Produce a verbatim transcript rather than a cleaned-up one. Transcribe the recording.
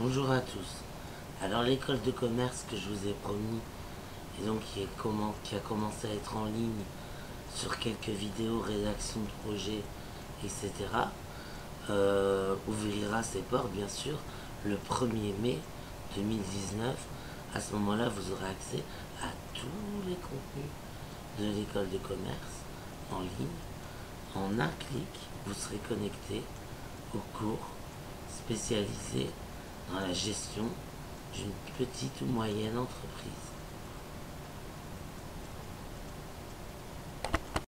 Bonjour à tous. Alors l'école de commerce que je vous ai promis et donc qui, est comment, qui a commencé à être en ligne sur quelques vidéos, rédaction de projets, et cetera euh, ouvrira ses portes bien sûr le premier mai deux mille dix-neuf. À ce moment-là, vous aurez accès à tous les contenus de l'école de commerce en ligne. En un clic, vous serez connecté au cours spécialisé dans la gestion d'une petite ou moyenne entreprise.